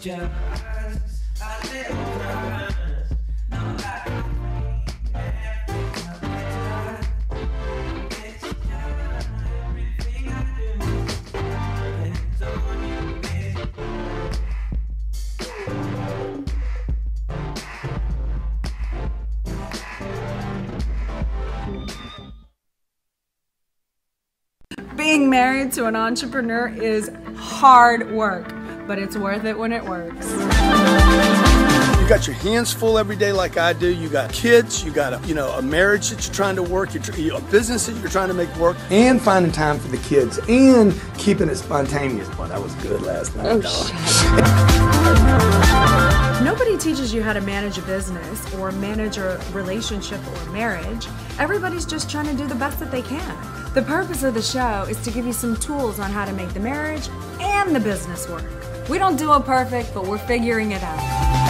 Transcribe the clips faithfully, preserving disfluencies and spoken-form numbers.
Being married to an entrepreneur is hard work, but it's worth it when it works. You got your hands full every day like I do. You got kids, you got a, you know, a marriage that you're trying to work, you're, a business that you're trying to make work. And finding time for the kids and keeping it spontaneous. Boy, that was good last night. Oh, nobody teaches you how to manage a business or manage a relationship or marriage. Everybody's just trying to do the best that they can. The purpose of the show is to give you some tools on how to make the marriage and the business work. We don't do it perfect, but we're figuring it out.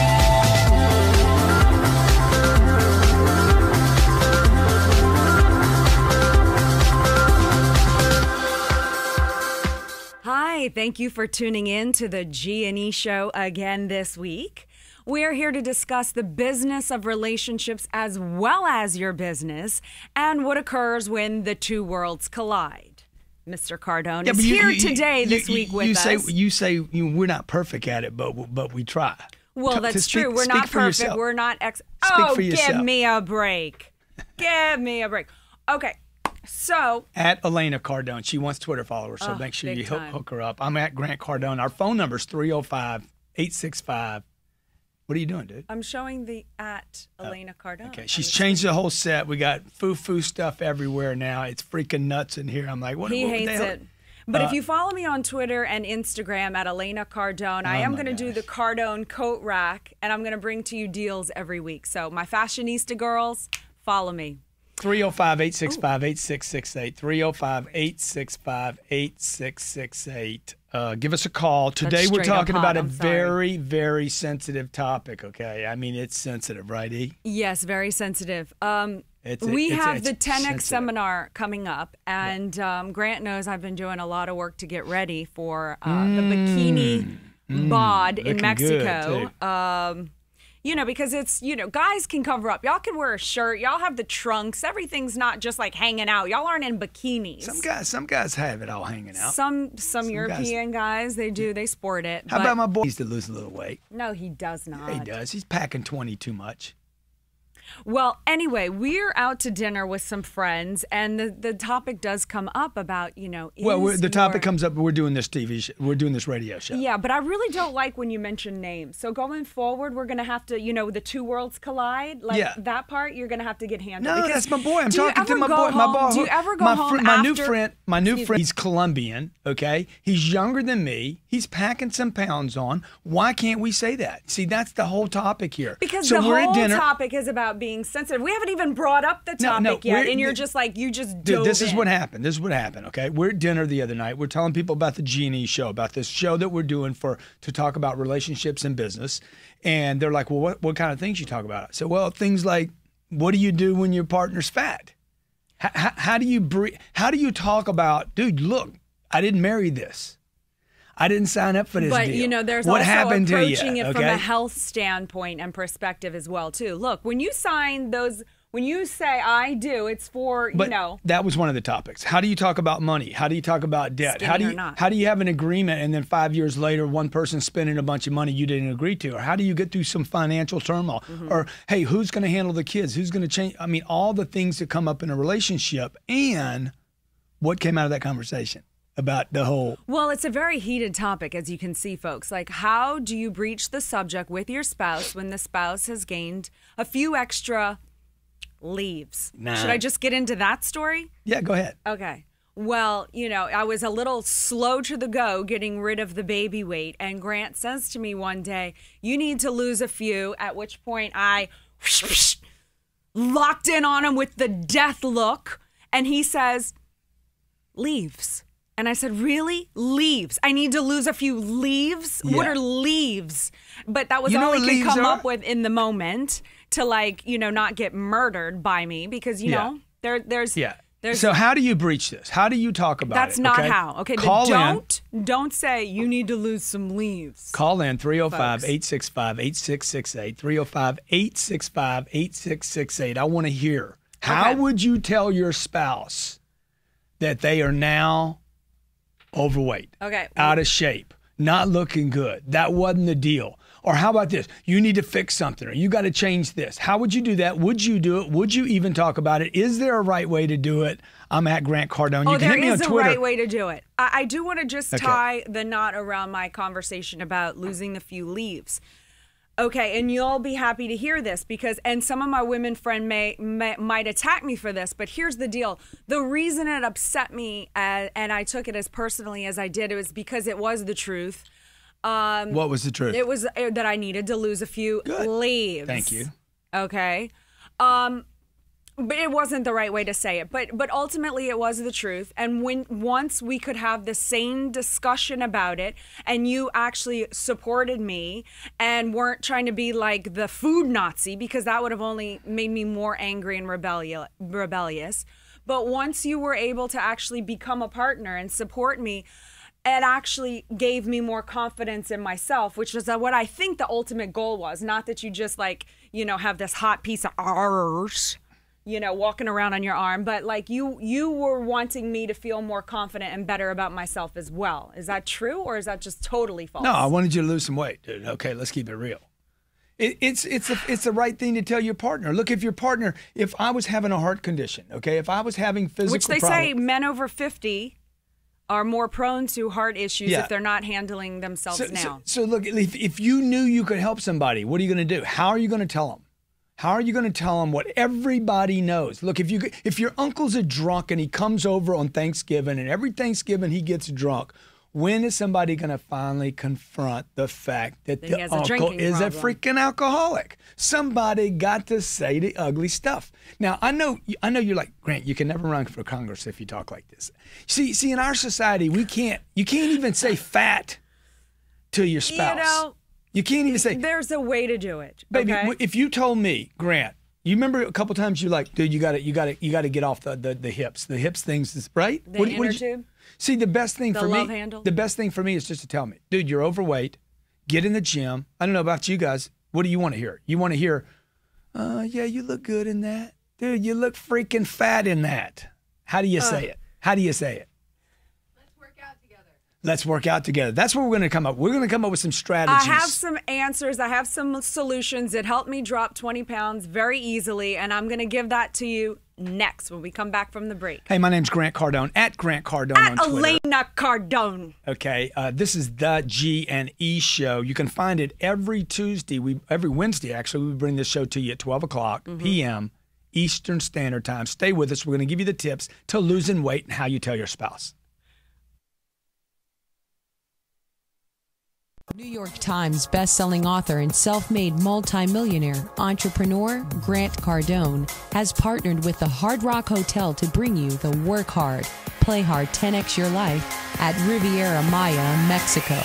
Hi, thank you for tuning in to the G and E Show again this week. We're here to discuss the business of relationships as well as your business and what occurs when the two worlds collide. Mister Cardone yeah, is you, here you, you, today this you, week with you us. Say, you say you know, we're not perfect at it, but but we try. Well, to, that's to speak, true. We're speak not perfect. Yourself. We're not ex. Speak oh, for yourself. Give me a break. Give me a break. Okay. So at Elena Cardone, she wants Twitter followers, so oh, make sure you hook, time. hook her up. I'm at Grant Cardone. Our phone number is three oh five, eight six five. What are you doing, dude? I'm showing the at Elena Cardone. Okay, she's changed the whole set. We got foo-foo stuff everywhere now. It's freaking nuts in here. I'm like, what? He what hates the hell? it. But uh, if you follow me on Twitter and Instagram at Elena Cardone, I oh am going to gosh. do the Cardone coat rack, and I'm going to bring to you deals every week. So my fashionista girls, follow me. three oh five, eight six five, eight six six eight. three oh five, eight six five, eight six six eight. Uh, give us a call. Today we're talking about a I'm very, sorry. very sensitive topic, okay? I mean, it's sensitive, right, E? Yes, very sensitive. Um, It's, we it's, have it's the ten X sensitive. seminar coming up, and yeah. um, Grant knows I've been doing a lot of work to get ready for uh, mm, the bikini mm, bod in Mexico. Um, you know, because it's, you know, guys can cover up. Y'all can wear a shirt. Y'all have the trunks. Everything's not just like hanging out. Y'all aren't in bikinis. Some guys, some guys have it all hanging out. Some some, Some European guys, guys, they do. They sport it. How but about my boy? He needs to lose a little weight. No, he does not. Yeah, he does. He's packing twenty too much. Well, anyway, we're out to dinner with some friends, and the, the topic does come up about, you know, Well, we're, is the topic your- comes up. We're doing this T V show. We're doing this radio show. Yeah, but I really don't like when you mention names. So going forward, we're going to have to, you know, the two worlds collide. Like Yeah. that part, you're going to have to get handled. No, because that's my boy. I'm do you talking to ever my go boy. My home- boy. Do you ever go my home fr- my after? new friend. My new Excuse friend. me. He's Colombian. Okay, he's younger than me. He's packing some pounds on. Why can't we say that? See, that's the whole topic here. Because so the we're whole at dinner. topic is about being sensitive. We haven't even brought up the No, topic no, yet, we're- and you're th- just like, you just Dude, dove this is in. what happened. This is what happened. Okay, we're at dinner the other night. We're telling people about the G and E show, about this show that we're doing for to talk about relationships and business. And they're like, "Well, what what kind of things you talk about?" I said, "Well, things like, what do you do when your partner's fat? How, how, how do you bre- How do you talk about, dude? Look, I didn't marry this. I didn't sign up for this But, deal. you know, there's what also happened to you?" approaching it Okay? from a health standpoint and perspective as well, too. Look, when you sign those, when you say I do, it's for, But you know. that was one of the topics. How do you talk about money? How do you talk about debt? Skinny How do or you not. how do you have an agreement and then five years later one person's spending a bunch of money you didn't agree to? Or how do you get through some financial turmoil? Mm-hmm. Or hey, who's going to handle the kids? Who's going to change? I mean, all the things that come up in a relationship, and what came out of that conversation about the whole. Well, it's a very heated topic, as you can see, folks. Like, how do you breach the subject with your spouse when the spouse has gained a few extra leaves? Nah. Should I just get into that story? Yeah, go ahead. Okay. Well, you know, I was a little slow to the go getting rid of the baby weight. And Grant says to me one day, you need to lose a few, at which point I locked in on him with the death look. And he says, leaves. And I said, really? Leaves? I need to lose a few leaves? Yeah. What are leaves? But that was You know all he what could leaves come are? up with in the moment to, like, you know, not get murdered by me because, you Yeah. know, there, there's... Yeah. There's, so how do you breach this? How do you talk about that's it? That's not okay? how. Okay, Call don't in. don't say you need to lose some leaves. Call in three oh five, eight six five, eight six six eight, three oh five, eight six five, eight six six eight. I want to hear. How okay. would you tell your spouse that they are now overweight, okay, out of shape, not looking good? That wasn't the deal. Or how about this? You need to fix something, or you got to change this. How would you do that? Would you do it? Would you even talk about it? Is there a right way to do it? I'm at Grant Cardone. You oh, can there hit me is on a Twitter. right way to do it. I, I do want to just Okay. tie the knot around my conversation about losing the few leaves. Okay, and you'll be happy to hear this because, and some of my women friend may, may might attack me for this, but here's the deal. The reason it upset me, uh, and I took it as personally as I did, it was because it was the truth. Um, What was the truth? It was uh, that I needed to lose a few Good. leaves. Thank you. Okay. Um, but it wasn't the right way to say it. But but ultimately it was the truth. And when once we could have the same discussion about it and you actually supported me and weren't trying to be like the food Nazi, because that would have only made me more angry and rebellious rebellious. But once you were able to actually become a partner and support me, it actually gave me more confidence in myself, which is what I think the ultimate goal was. Not that you just like, you know, have this hot piece of arse, you know, walking around on your arm, but like you you were wanting me to feel more confident and better about myself as well. Is that true, or is that just totally false? No, I wanted you to lose some weight, dude. Okay, let's keep it real. It, it's it's a, it's the right thing to tell your partner. Look, if your partner, if I was having a heart condition, okay, if I was having physical Which they problems, say men over fifty are more prone to heart issues Yeah. if they're not handling themselves so, now. So, so look, if, if you knew you could help somebody, what are you going to do? How are you going to tell them? How are you going to tell them what everybody knows? Look, if you if your uncle's a drunk and he comes over on Thanksgiving and every Thanksgiving he gets drunk, when is somebody going to finally confront the fact that That he the has a uncle drinking is problem. a freaking alcoholic? Somebody got to say the ugly stuff. Now, I know I know you're like, Grant, you can never run for Congress if you talk like this. See, see, in our society, we can't, you can't even say fat to your spouse. You know, You can't even say, there's a way to do it. baby, okay? w- if you told me, Grant, you remember a couple times you're like, dude, you got to, you got to, you got to get off the, the the hips, the hips things, is- right? The What- inner what did you- tube? See, the best thing The for love me, handle? the best thing for me is just to tell me, dude, you're overweight. Get in the gym. I don't know about you guys. What do you want to hear? You want to hear, uh, yeah, you look good in that, dude. You look freaking fat in that. How do you say it? How do you say it? Let's work out together. That's what we're going to come up. We're going to come up with some I strategies. have some answers. I have some solutions that helped me drop twenty pounds very easily, and I'm going to give that to you next when we come back from the break. Hey, my name's Grant Cardone, at Grant Cardone At on Twitter. Elena Cardone. Okay, uh, this is the G and E show. You can find it every Tuesday, we every Wednesday actually. We bring this show to you at twelve o'clock Mm-hmm. p m Eastern Standard Time. Stay with us. We're going to give you the tips to losing weight and how you tell your spouse. New York Times bestselling author and self-made multimillionaire entrepreneur Grant Cardone has partnered with the Hard Rock Hotel to bring you the Work Hard, Play Hard ten X Your Life at Riviera Maya, Mexico.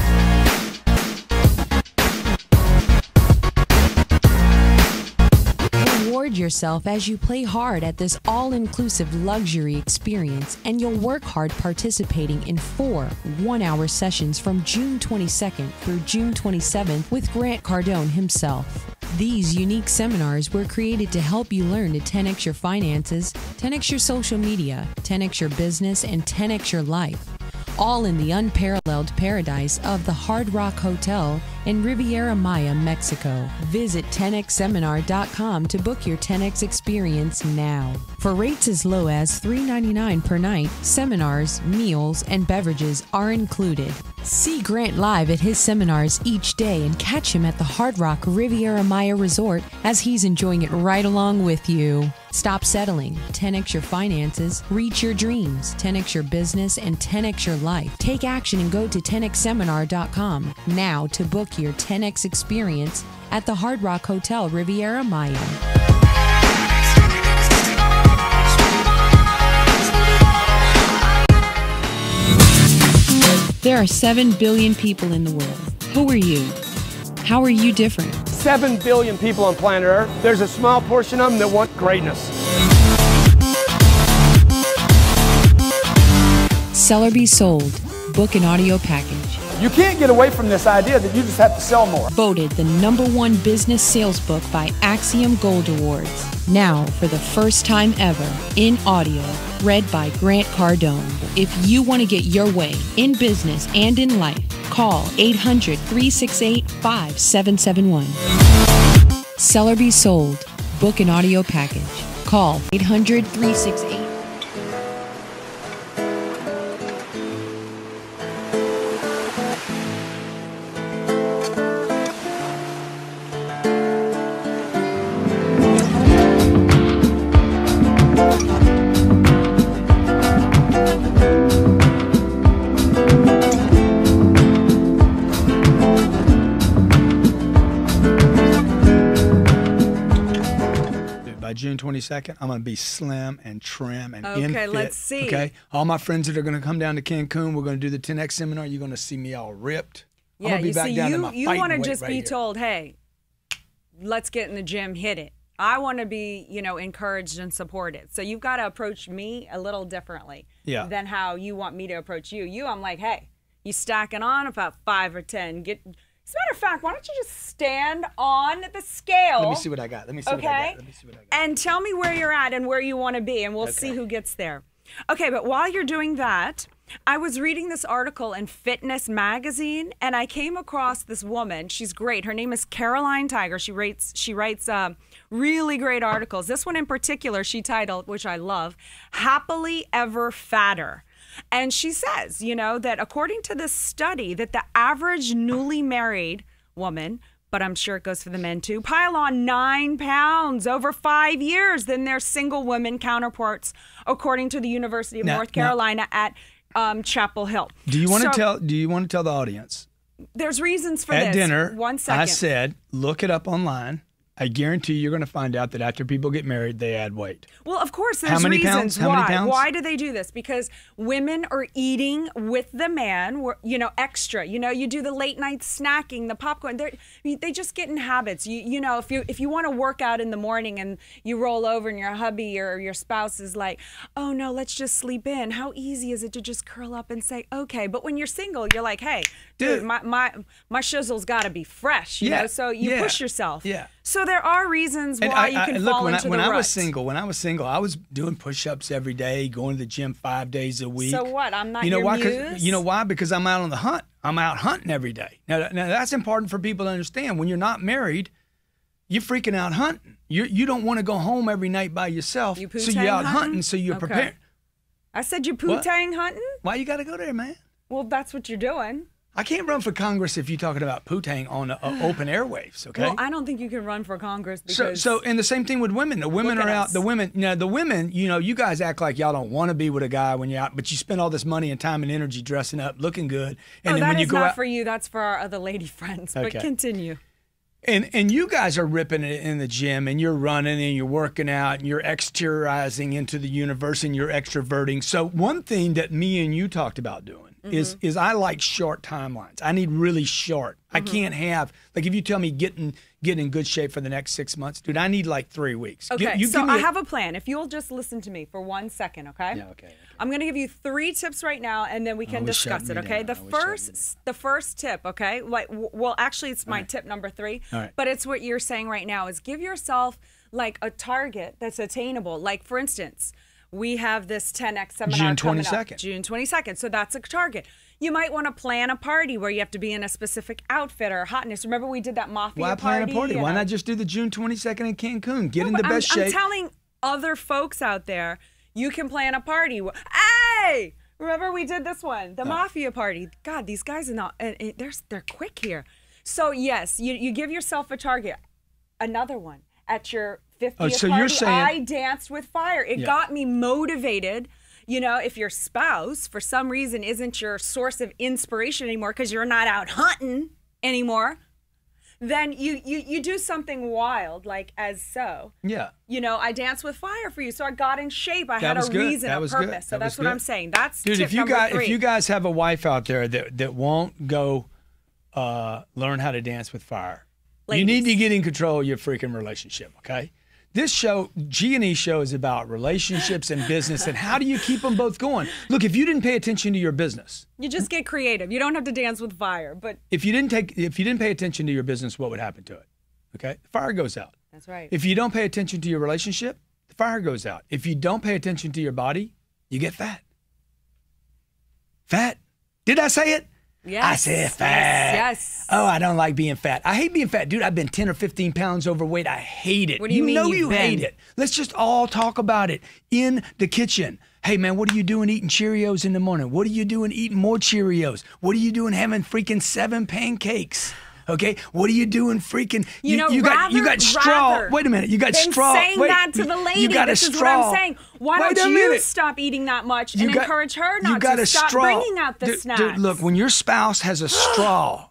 Reward yourself as you play hard at this all-inclusive luxury experience, and you'll work hard participating in four one-hour sessions from June twenty-second through June twenty-seventh with Grant Cardone himself. These unique seminars were created to help you learn to ten X your finances, ten X your social media, ten X your business, and ten X your life. All in the unparalleled paradise of the Hard Rock Hotel in Riviera Maya, Mexico. Visit ten x seminar dot com to book your ten X experience now. For rates as low as three ninety-nine per night, seminars, meals, and beverages are included. See Grant live at his seminars each day and catch him at the Hard Rock Riviera Maya Resort as he's enjoying it right along with you. Stop settling. ten X your finances, reach your dreams, ten X your business, and ten X your life. Take action and go to ten x seminar dot com now to book your ten X experience at the Hard Rock Hotel Riviera Maya. There are seven billion people in the world. Who are you? How are you different? Seven billion people on planet Earth. There's a small portion of them that want greatness. Seller Be Sold. Book an audio package. You can't get away from this idea that you just have to sell more. Voted the number one business sales book by Axiom Gold Awards. Now, for the first time ever, in audio, read by Grant Cardone. If you want to get your way in business and in life, call eight hundred, three six eight, five seven seven one. Seller Be Sold. Book an audio package. Call eight hundred, three six eight. June twenty-second, I'm going to be slim and trim and Okay, in fit. let's see. Okay, all my friends that are going to come down to Cancun, we're going to do the ten X seminar. You're going to see me all ripped. I'm Yeah, gonna be you back see, down to you, my you fighting want to weight just right be here. told, hey, let's get in the gym, hit it. I want to be, you know, encouraged and supported. So you've got to approach me a little differently Yeah. than how you want me to approach you. You, I'm like, hey, you stacking on about five or ten. Get. As a matter of fact, why don't you just stand on the scale? Let me see what I got. Let me see okay? what I got. Let me see what I got. And tell me where you're at and where you want to be, and we'll Okay. see who gets there. Okay, but while you're doing that, I was reading this article in Fitness Magazine, and I came across this woman. She's great. Her name is Caroline Tiger. She writes, she writes uh, really great articles. This one in particular, she titled, which I love, Happily Ever Fatter. And she says, you know, that according to this study, that the average newly married woman, but I'm sure it goes for the men too, pile on nine pounds over five years than their single women counterparts, according to the University of Now- North now- Carolina at um, Chapel Hill. Do you want to So, tell? Do you want to tell the audience? There's reasons for At this. dinner, One second. I said, look it up online. I guarantee you're going to find out that after people get married, they add weight. Well, of course, there's How many reasons pounds? How why. many pounds? Why do they do this? Because women are eating with the man, we're- you know, extra. You know, you do the late night snacking, the popcorn. They're, they just get in habits. You you know, if you if you want to work out in the morning and you roll over and your hubby or your spouse is like, oh no, let's just sleep in. How easy is it to just curl up and say, okay? But when you're single, you're like, hey, dude, Dude. my my my shizzle's got to be fresh. You Yeah, know, so you yeah, push yourself. yeah. So there are reasons why And I, you I- can look, fall when into I, when the I rut. was single, when I was single, I was doing push-ups every day, going to the gym five days a week. So what? I'm not you know your why? 'Cause- muse? You know why? Because I'm out on the hunt. I'm out hunting every day. Now, now that's important for people to understand. When you're not married, you're freaking out hunting. You you don't want to go home every night by yourself. You so you're poo-tang out hunting? hunting. So you're Okay. prepared. I said you What? poo-tang hunting? Why you got to go there, man? Well, that's what you're doing. I can't run for Congress if you're talking about poo-tang on uh, open airwaves. Okay. Well, I don't think you can run for Congress So, because so, and the same thing with women. The women Look are at out. us. The women, you know, the women, you know, you guys act like y'all don't want to be with a guy when you're out, but you spend all this money and time and energy dressing up, looking good, and oh, then that when you is go not out, for you. That's for our other lady friends. Okay. But continue. and and you guys are ripping it in the gym, and you're running, and you're working out, and you're exteriorizing into the universe, and you're extroverting. So one thing that me and you talked about doing is is I like short timelines. I need really short. I can't have like if you tell me get in get in good shape for the next six months, dude. I need like three weeks. Gi- Okay, you so give me I a- have a plan. If you'll just listen to me for one second, okay? Yeah, okay, okay. I'm going to give you three tips right now, and then we can Always discuss shut it, me okay? down. The Always shut me first, the first tip, okay? Like, w- well, actually, it's my tip number three, All right. but it's what you're saying right now is give yourself like a target that's attainable. Like, for instance, we have this ten X seminar June coming up, twenty-second. June twenty-second. So that's a target. You might want to plan a party where you have to be in a specific outfit or hotness. Remember we did that mafia Why plan party? a party? and Why a- not just do the June twenty-second in Cancun? Get No, in the but best I'm, shape. I'm telling other folks out there, you can plan a party. Hey, remember we did this one, the mafia party. God, these guys are not. And they're they're quick here. So yes, you you give yourself a target. Another one at your fiftieth Oh, so party. you're saying- I danced with fire. It Yeah. got me motivated. You know, if your spouse for some reason isn't your source of inspiration anymore because you're not out hunting anymore, then you, you you do something wild like as so. yeah. You know, I danced with fire for you, so I got in shape. I had was a good. reason, That a was good. purpose. So That was that's what good. I'm saying. That's Dude, tip if you number guys three. if you guys have a wife out there that that won't go uh, learn how to dance with fire, you Ladies. need to get in control of your freaking relationship. Okay, This show, G and E show, is about relationships and business, and how do you keep them both going? Look, if you didn't pay attention to your business, you just get creative. You don't have to dance with fire. But if you didn't take, if you didn't pay attention to your business, what would happen to it? Okay, the fire goes out. That's right. If you don't pay attention to your relationship, the fire goes out. If you don't pay attention to your body, you get fat. Fat. Did I say it? Yes. I said fat. Yes. Oh, I don't like being fat. I hate being fat. Dude, I've been ten or fifteen pounds overweight. I hate it. What do you, you mean know you've you been? hate it. Let's just all talk about it in the kitchen. Hey, man, what are you doing eating Cheerios in the morning? What are you doing eating more Cheerios? What are you doing having freaking seven pancakes? Okay, what are you doing freaking? You, you know, you rather, got you got straw. rather Wait a minute, you got than straw. saying Wait, that to the lady. You got this a is straw. what I'm saying. Why Wait don't a you minute. stop eating that much You and got, encourage her you not got to a stop straw. bringing out the dude, snacks? Dude, look, when your spouse has a straw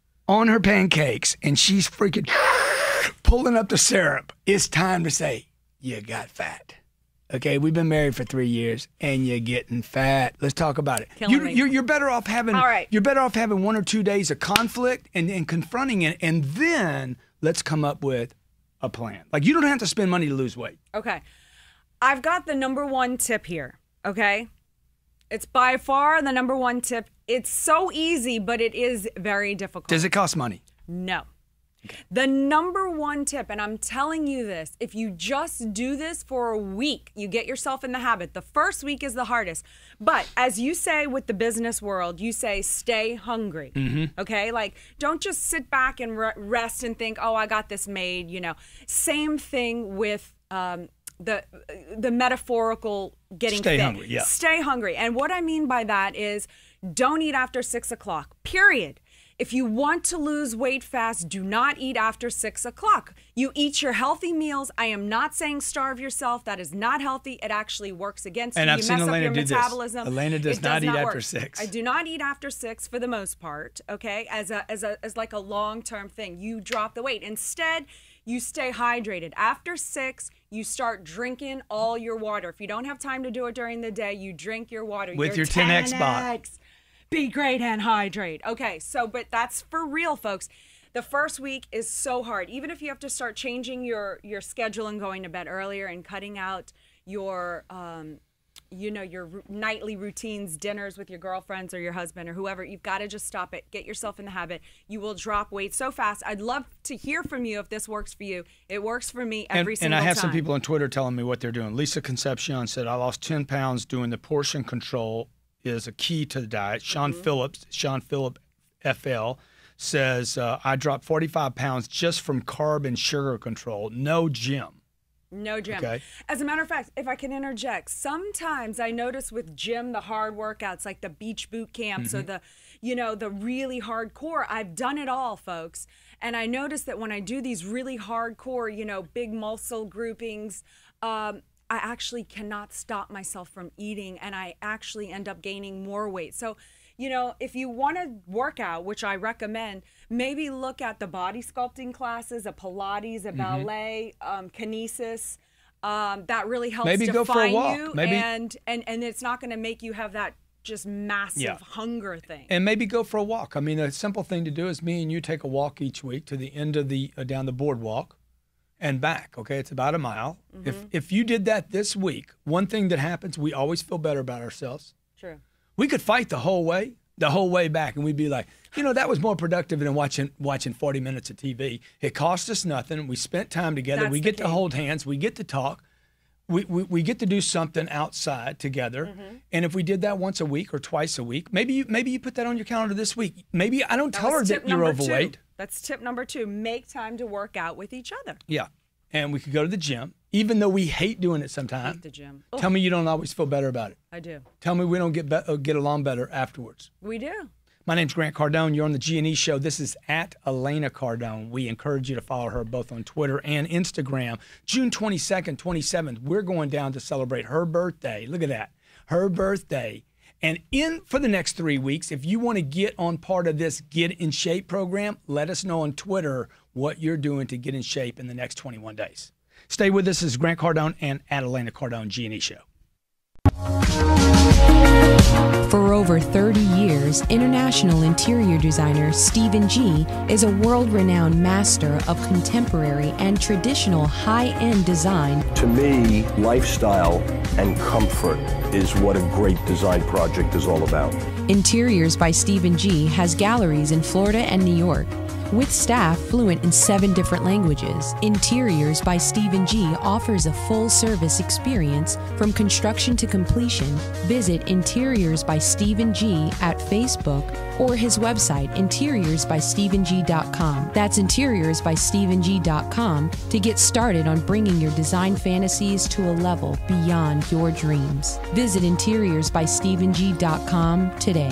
on her pancakes and she's freaking pulling up the syrup, it's time to say, you got fat. Okay, we've been married for three years, and you're getting fat. Let's talk about it. Killing You, me. you're, you're better off having. All right. You're better off having one or two days of conflict and, and confronting it, and then let's come up with a plan. Like, you don't have to spend money to lose weight. Okay. I've got the number one tip here, okay? It's by far the number one tip. It's so easy, but it is very difficult. Does it cost money? No. The number one tip, and I'm telling you this, if you just do this for a week, you get yourself in the habit. The first week is the hardest. But as you say with the business world, you say stay hungry. Mm-hmm. Okay? Like, don't just sit back and re- rest and think, oh, I got this made, you know. Same thing with um, the the metaphorical getting Stay fit. hungry, yeah. Stay hungry. And what I mean by that is don't eat after six o'clock, period. If you want to lose weight fast, do not eat after six o'clock. You eat your healthy meals. I am not saying starve yourself. That is not healthy. It actually works against And you. I've you seen mess Elena up your do this. metabolism. Elena does It not eat after work. six. I do not eat after six for the most part, okay, as a as a as like a long-term thing. You drop the weight. Instead, you stay hydrated. After six, you start drinking all your water. If you don't have time to do it during the day, you drink your water. With your ten X bot. Be great and hydrate. Okay, so, but that's for real, folks. The first week is so hard. Even if you have to start changing your, your schedule and going to bed earlier and cutting out your, um, you know, your r- nightly routines, dinners with your girlfriends or your husband or whoever, you've got to just stop it. Get yourself in the habit. You will drop weight so fast. I'd love to hear from you if this works for you. It works for me every and, single and I have time. some people on Twitter telling me what they're doing. Lisa Concepcion said, I lost ten pounds doing the portion control is a key to the diet. Sean Mm-hmm. Phillips, Sean Phillip F L, says, uh, I dropped forty-five pounds just from carb and sugar control. No gym. No gym. Okay. As a matter of fact, if I can interject, sometimes I notice with gym, the hard workouts, like the beach boot camps Mm-hmm. or the, you know, the really hardcore, I've done it all, folks. And I notice that when I do these really hardcore, you know, big muscle groupings, um, I actually cannot stop myself from eating, and I actually end up gaining more weight. So, you know, if you want to work out, which I recommend, maybe look at the body sculpting classes, a Pilates, a ballet, um, kinesis. Um, that really helps Maybe define go for a walk. you, Maybe- and, and and it's not going to make you have that just massive Yeah. hunger thing. And maybe go for a walk. I mean, a simple thing to do is me and you take a walk each week to the end of the, uh, down the boardwalk and back, okay? It's about a mile. Mm-hmm. If if you did that this week, one thing that happens, we always feel better about ourselves. True. We could fight the whole way, the whole way back, and we'd be like, you know, that was more productive than watching watching forty minutes of T V. It cost us nothing. We spent time together. That's we the get to key. hold hands. We get to talk. We, we we get to do something outside together. Mm-hmm. And if we did that once a week or twice a week, maybe you maybe you put that on your calendar this week. Maybe I don't That tell her was that tip you're number overweight. Two. That's tip number two. Make time to work out with each other. Yeah. And we could go to the gym, even though we hate doing it Hate sometimes. the gym. Tell me you don't always feel better about it. I do. Tell me we don't get be- uh, get along better afterwards. We do. My name's Grant Cardone. You're on the G and E Show. This is at Elena Cardone. We encourage you to follow her both on Twitter and Instagram. June twenty-second, twenty-seventh, we're going down to celebrate her birthday. Look at that. Her birthday. And in for the next three weeks, if you want to get on part of this Get in Shape program, let us know on Twitter what you're doing to get in shape in the next twenty-one days. Stay with us. This is Grant Cardone and at Elena Cardone G and E Show. For over over thirty years, international interior designer Stephen G is a world-renowned master of contemporary and traditional high-end design. To me, lifestyle and comfort is what a great design project is all about. Interiors by Stephen G has galleries in Florida and New York. With staff fluent in seven different languages, Interiors by Stephen G offers a full-service experience from construction to completion. Visit Interiors by Stephen G at Facebook or his website, interiors by stephen g dot com. That's interiors by stephen g dot com to get started on bringing your design fantasies to a level beyond your dreams. Visit interiors by stephen g dot com today.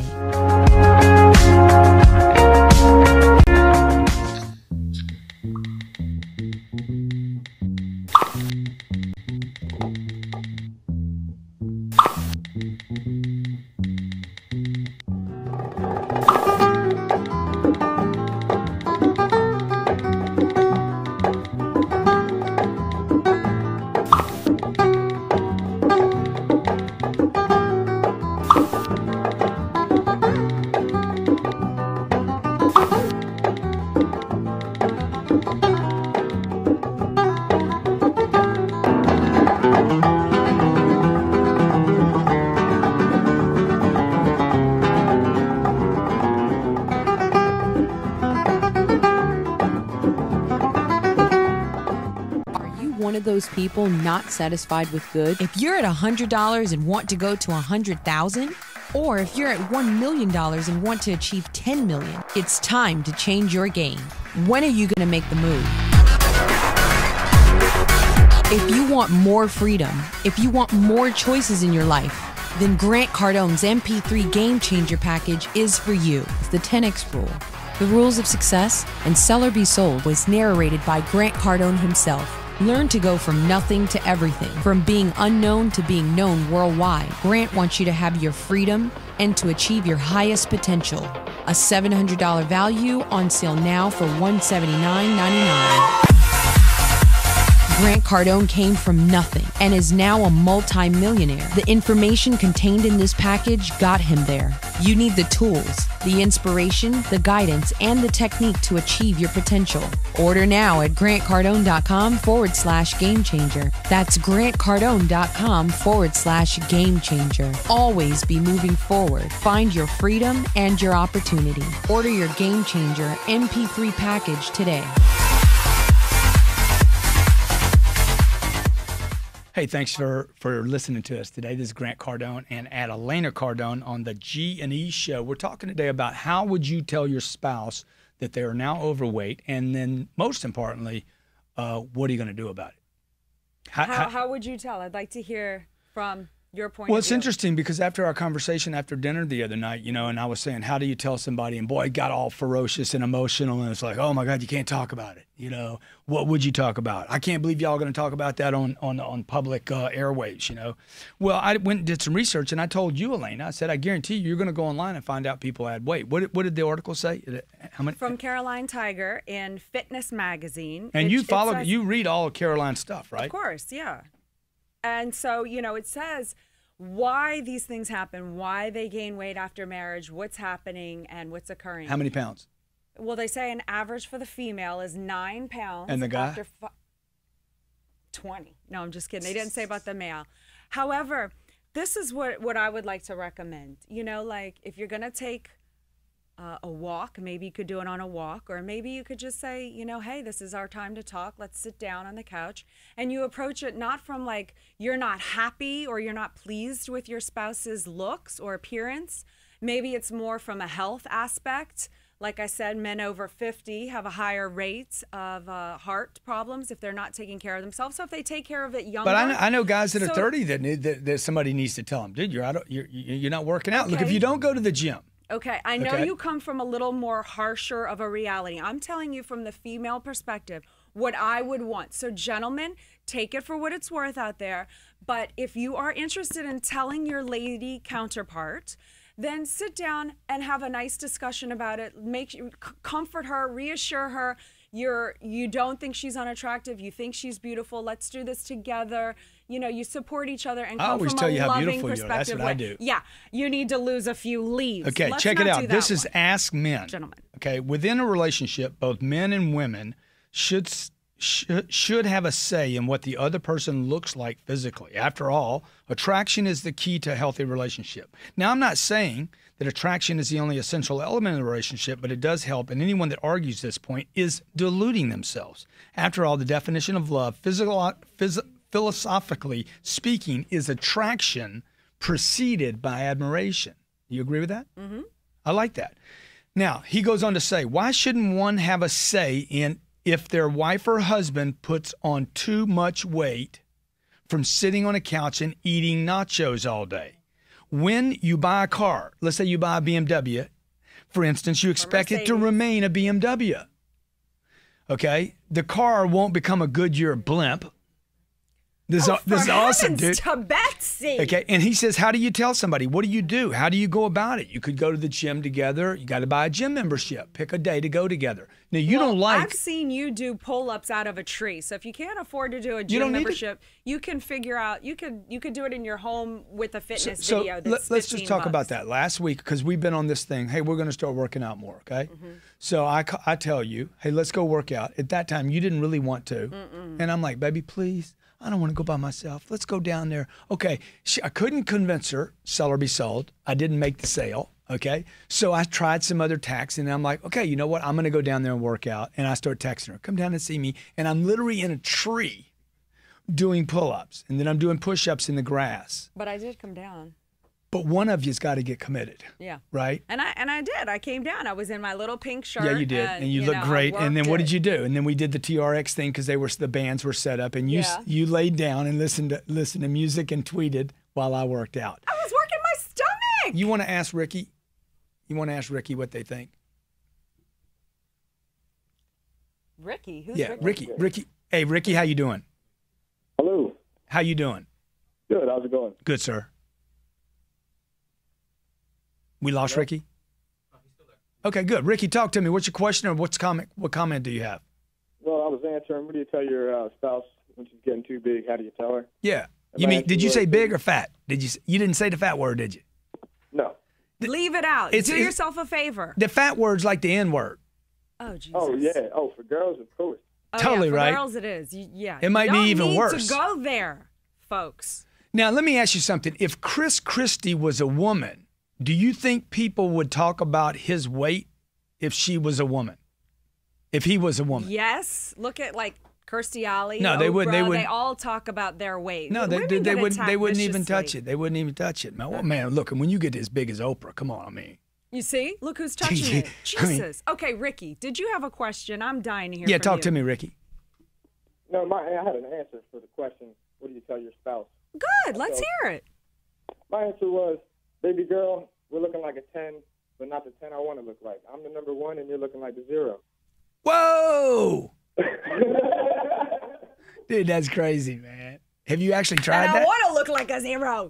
One of those people not satisfied with good? If you're at one hundred dollars and want to go to one hundred thousand dollars, or if you're at one million dollars and want to achieve ten million dollars, it's time to change your game. When are you going to make the move? If you want more freedom, if you want more choices in your life, then Grant Cardone's M P three Game Changer package is for you. It's the ten X rule. The Rules of Success and Sell or Be Sold was narrated by Grant Cardone himself. Learn to go from nothing to everything, from being unknown to being known worldwide. Grant wants you to have your freedom and to achieve your highest potential. A seven hundred dollars value on sale now for one hundred seventy-nine ninety-nine. Grant Cardone came from nothing and is now a multi-millionaire. The information contained in this package got him there. You need the tools, the inspiration, the guidance, and the technique to achieve your potential. Order now at grantcardone.com forward slash game changer. That's grantcardone.com forward slash game changer. Always be moving forward. Find your freedom and your opportunity. Order your Game Changer M P three package today. Hey, thanks for, for listening to us today. This is Grant Cardone and at Elena Cardone on the G and E Show. We're talking today about how would you tell your spouse that they are now overweight, and then most importantly, uh, what are you going to do about it? How, how, how would you tell? I'd like to hear from your point well, of it's view. interesting because after our conversation after dinner the other night, you know, and I was saying, how do you tell somebody? And boy, it got all ferocious and emotional. And it's like, oh my God, you can't talk about it. You know, what would you talk about? I can't believe y'all going to talk about that on, on, on public uh, airwaves, you know? Well, I went and did some research and I told you, Elena, I said, I guarantee you, you're going to go online and find out people had weight. What, what did the article say? How many? From Caroline Tiger in Fitness Magazine. And it, you follow, says, you read all of Caroline's stuff, right? Of course, yeah. And so, you know, it says why these things happen, why they gain weight after marriage, what's happening, and what's occurring. How many pounds? Well, they say an average for the female is nine pounds. And the guy? After twenty. No, I'm just kidding. They didn't say about the male. However, this is what, what I would like to recommend. You know, like if you're going to take uh, a walk, maybe you could do it on a walk, or maybe you could just say, you know, hey, this is our time to talk. Let's sit down on the couch. And you approach it not from like you're not happy or you're not pleased with your spouse's looks or appearance. Maybe it's more from a health aspect. Like I said, men over fifty have a higher rate of uh, heart problems if they're not taking care of themselves. So if they take care of it younger. But I know, I know guys that so, are thirty that, need, that that somebody needs to tell them, dude, you're out of, you're you're not working out. Okay. Look, if you don't go to the gym. Okay, I know okay. you come from a little more harsher of a reality. I'm telling you from the female perspective what I would want. So gentlemen, take it for what it's worth out there. But if you are interested in telling your lady counterpart, then sit down and have a nice discussion about it. Make comfort her, reassure her. You're you don't think she's unattractive. You think she's beautiful. Let's do this together. You know, you support each other and I come always from tell a you how loving beautiful you are. perspective. That's what I way. do. Yeah, you need to lose a few leaves. Okay, Let's check it not out. do This that is one. Ask Men. Gentlemen. Okay, within a relationship, both men and women should should should have a say in what the other person looks like physically. After all, attraction is the key to a healthy relationship. Now, I'm not saying that attraction is the only essential element of the relationship, but it does help, and anyone that argues this point is deluding themselves. After all, the definition of love, physical, phys, philosophically speaking, is attraction preceded by admiration. Do you agree with that? Mm-hmm. I like that. Now, he goes on to say, why shouldn't one have a say in if their wife or husband puts on too much weight from sitting on a couch and eating nachos all day? When you buy a car, let's say you buy a B M W, for instance, you expect it to remain a B M W. Okay? The car won't become a Goodyear blimp. This, Oh, is, this is for awesome, heavens dude. to Betsy. Okay, and he says, how do you tell somebody? What do you do? How do you go about it? You could go to the gym together. You got to buy a gym membership. Pick a day to go together. Now, you Well, don't like... I've seen you do pull-ups out of a tree. So if you can't afford to do a gym don't need to- membership, you can figure out. You could you could do it in your home with a fitness so video. That's let, let's just fifteen talk bucks. about that. Last week, because we've been on this thing, hey, we're going to start working out more, okay? Mm-hmm. So I, ca- I tell you, hey, let's go work out. At that time, you didn't really want to. Mm-mm. And I'm like, baby, please, I don't want to go by myself. Let's go down there. Okay, she, I couldn't convince her, sell or be sold. I didn't make the sale, okay? So I tried some other tacks, and I'm like, okay, you know what? I'm going to go down there and work out. And I start texting her, come down and see me. And I'm literally in a tree doing pull-ups, and then I'm doing push-ups in the grass. But I did come down. But one of you's got to get committed. Yeah. Right? And I and I did. I came down. I was in my little pink shirt. Yeah, you did, and, and you, look know, I great. And then worked what it. did you do? And then we did the T R X thing because they were the bands were set up, and you Yeah. you laid down and listened to listened to music and tweeted while I worked out. I was working my stomach. You want to ask Ricky? You want to ask Ricky what they think? Ricky, who's Yeah, Ricky? Ricky. Ricky. Hey, Ricky, how you doing? Hello. How you doing? Good. How's it going? Good, sir. We lost Ricky. Okay, good. Ricky, talk to me. What's your question or what's comment? What comment do you have? Well, I was answering. What do you tell your uh, spouse when she's getting too big? How do you tell her? Yeah. And You my mean? answer Did you was- say big or fat? Did you? You didn't say the fat word, did you? No. Leave it out. It's- Do it's- yourself a favor. The fat word's like the N word. Oh, Jesus. Oh yeah. Oh, for girls, of course. Oh, Totally yeah, for right. girls, it is. You, yeah. It might You be don't even need worse. to go there, folks. Now, let me ask you something. If Chris Christie was a woman, do you think people would talk about his weight if she was a woman? If he was a woman? Yes. Look at like Kirstie Alley. No, they wouldn't. They Oprah, wouldn't. They all talk about their weight. No, they, Women they, they get wouldn't. They attacked wouldn't even touch viciously. it. They wouldn't even touch it. Man, well, man, look, and when you get as big as Oprah, come on, I mean. You see? Look who's touching it. I mean- Jesus. Okay, Ricky, did you have a question? I'm dying to hear Yeah, from talk you. to me, Ricky. No, my I had an answer for the question. What do you tell your spouse? Good. Let's hear it. My answer was, baby girl, we're looking like a ten, but not the ten I want to look like. I'm the number one, and you're looking like the zero. Whoa! Dude, that's crazy, man. Have you actually tried And I that? want to look like a zero.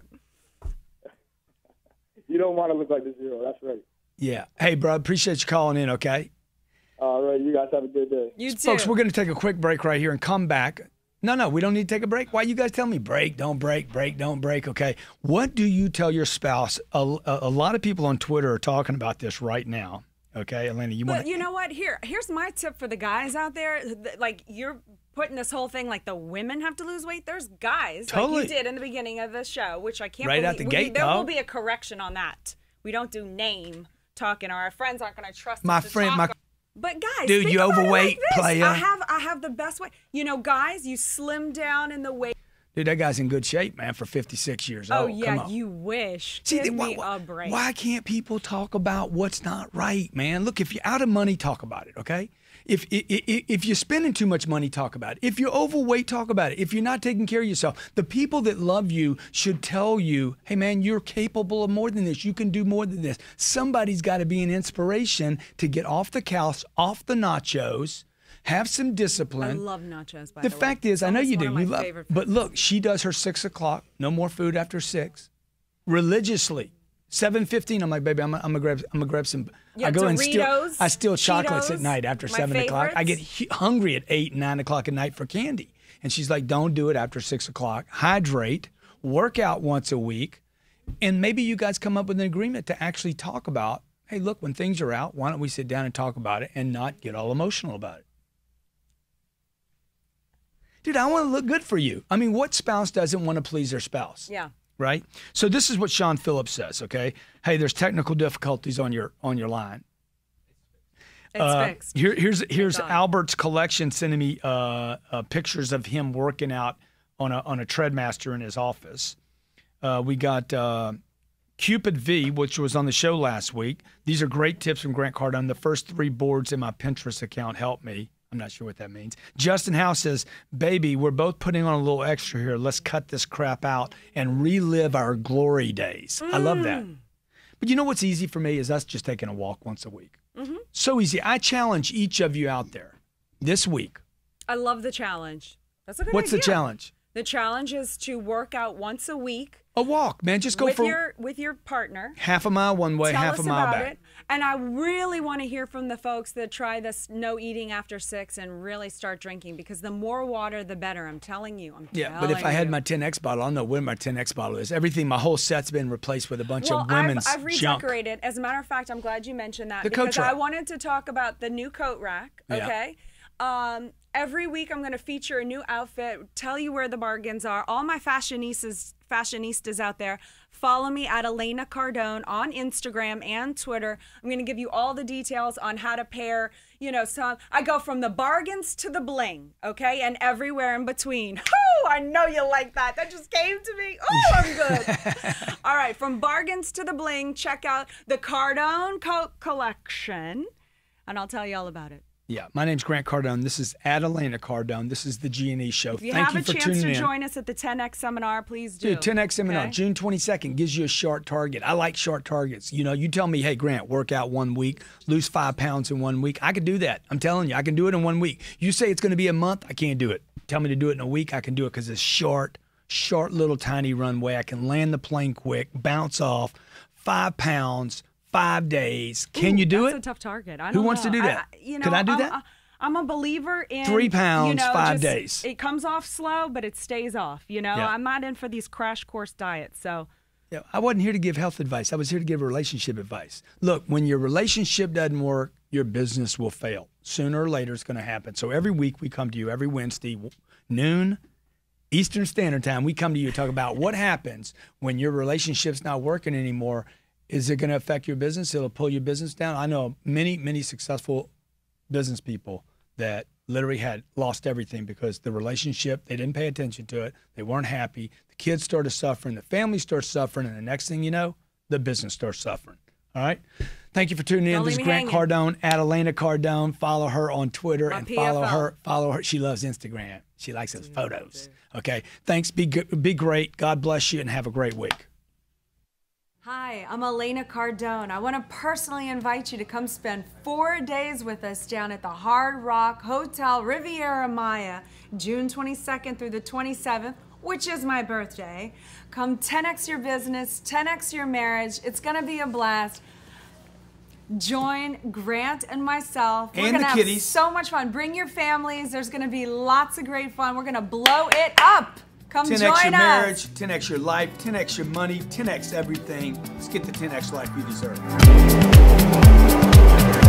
You don't want to look like the zero. That's right. Yeah. Hey, bro, appreciate you calling in, okay? All right. You guys have a good day. You too. Folks, we're going to take a quick break right here and come back. No, no, we don't need to take a break. Why you guys tell me break, don't break, break, don't break, okay? What do you tell your spouse? A, a, a lot of people on Twitter are talking about this right now, okay? Elena, you want But you know what? Here, here's my tip for the guys out there. Th- Like you're putting this whole thing like the women have to lose weight. There's guys Totally. like you did in the beginning of the show, which I can't Right believe. out the we- gate, there will dog. be a correction on that. We don't do name talking, or our friends aren't going to trust My us to friend- talk my- on- But guys, Dude, think you about it overweight, like this. playa. I have, I have the best way. You know, guys, you slim down in the weight. Dude, that guy's in good shape, man, for fifty-six years Oh old. Come yeah, on. you wish. See, Give why, me why- a break. why can't people talk about what's not right, man? Look, if you're out of money, talk about it, okay? If, if, if you're spending too much money, talk about it. If you're overweight, talk about it. If you're not taking care of yourself, the people that love you should tell you, hey, man, you're capable of more than this. You can do more than this. Somebody's got to be an inspiration to get off the couch, off the nachos, have some I discipline. love nachos. By The the, way. fact is, I know Almost you one do. of my You love, favorite but foods. look, she does her six o'clock. No more food after six, religiously. seven fifteen, I'm like, baby, I'm, I'm gonna grab, I'm gonna grab some. Yeah, I go Doritos, and steal, I steal chocolates Cheetos, at night after my seven o'clock. I get favorites. hu- hungry at eight, nine o'clock at night for candy. And she's like, don't do it after six o'clock. Hydrate, work out once a week, and maybe you guys come up with an agreement to actually talk about, hey, look, when things are out, why don't we sit down and talk about it and not get all emotional about it? Dude, I want to look good for you. I mean, what spouse doesn't want to please their spouse? Yeah. Right? So this is what Sean Phillips says, okay? Hey, there's technical difficulties on your on your line. It's Uh, fixed. Here, here's here's God. Albert's collection sending me uh, uh, pictures of him working out on a on a Treadmaster in his office. Uh, we got uh, Cupid V, which was on the show last week. These are great tips from Grant Cardone. The first three boards in my Pinterest account helped me. I'm not sure what that means. Justin House says, baby, we're both putting on a little extra here. Let's cut this crap out and relive our glory days. I love that. But you know what's easy for me is us just taking a walk once a week. Mm-hmm. So easy. I challenge each of you out there this week. I love the challenge. That's a good What's idea. the challenge? The challenge is to work out once a week. A walk, man. Just go with for your with your partner. half a mile one way, Tell half us a mile about back. it. And I really want to hear from the folks that try this no eating after six and really start drinking, because the more water, the better. I'm telling you. I'm Yeah, telling but if I had you. my ten X bottle, I don't know where my ten X bottle is. Everything, my whole set's been replaced with a bunch well, of women's I've, I've junk. redecorated. As a matter of fact, I'm glad you mentioned that The coat because I rack. wanted to talk about the new coat rack. Yeah. Okay. Um, every week I'm going to feature a new outfit, tell you where the bargains are. All my fashionistas, fashionistas out there, follow me at Elena Cardone on Instagram and Twitter. I'm going to give you all the details on how to pair, you know, some. I go from the bargains to the bling, okay, and everywhere in between. Oh, I know you like that. That just came to me. Oh, I'm good. All right, from bargains to the bling, check out the Cardone coat collection, and I'll tell you all about it. Yeah, my name's Grant Cardone. This is at Elena Cardone. This is the G and E Show. If you Thank have you a for chance tuning to in. join us at the ten X seminar, please do. Dude, ten X seminar, okay? June twenty-second, gives you a short target. I like short targets. You know, you tell me, hey, Grant, work out one week, lose five pounds in one week. I could do that. I'm telling you, I can do it in one week. You say it's going to be a month, I can't do it. Tell me to do it in a week, I can do it because it's short, short little tiny runway. I can land the plane quick, bounce off, five pounds, five days. Can Ooh, you do that's it? a tough target. I Who don't wants to know. do that? I, you know, Could I do I'm, that? I, I'm a believer in Three pounds, you know, five just- days. It comes off slow, but it stays off. You know, Yeah. I'm not in for these crash course diets. So, Yeah, I wasn't here to give health advice. I was here to give relationship advice. Look, when your relationship doesn't work, your business will fail. Sooner or later, it's going to happen. So every week we come to you, every Wednesday, noon, Eastern Standard Time, we come to you to talk about what happens when your relationship's not working anymore. Is it going to affect your business? It'll pull your business down. I know many, many successful business people that literally had lost everything because the relationship, they didn't pay attention to it. They weren't happy. The kids started suffering. The family starts suffering. And the next thing you know, the business starts suffering. All right? Thank you for tuning in. Don't This is leave me Grant hanging. Cardone at Elena Cardone. Follow her on Twitter My and P F follow L. her. Follow her. She loves Instagram. She likes those photos. Okay. Thanks. Be good. Be great. God bless you and have a great week. hi, I'm Elena Cardone. I want to personally invite you to come spend four days with us down at the Hard Rock Hotel Riviera Maya, June twenty-second through the twenty-seventh, which is my birthday. Come ten X your business, ten X your marriage. It's going to be a blast. Join Grant and myself. We're And gonna the have kiddies. so much fun. Bring your families. There's going to be lots of great fun. We're going to blow it up. Come ten join X your us. marriage, ten X your life, ten X your money, ten X everything. Let's get the ten X life you deserve.